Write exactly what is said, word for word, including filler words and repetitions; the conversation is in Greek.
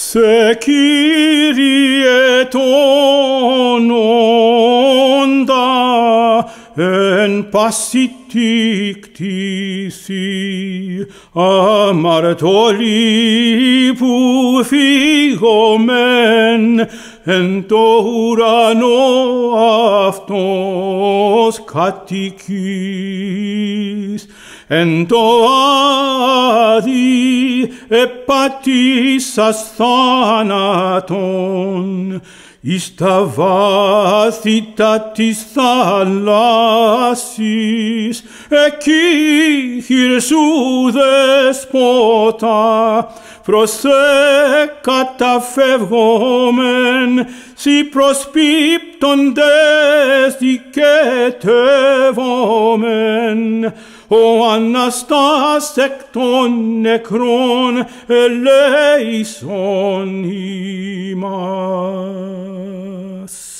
Σε Κύριε τον όντα εν πάση τη κτήση αμαρτωλοί που φύγομεν εν το ουρανό αυτός κατοικείς. Εν το άδει επατήσας θάνατον, εις τα βάθητα της θαλάσσης, εκεί χειρσού δεσπότα, προς σε καταφεύγομεν, σοι προσπίπτοντες δικαιτεύομεν, ο Αναστάς εκ των νεκρών ελέησον ημάς.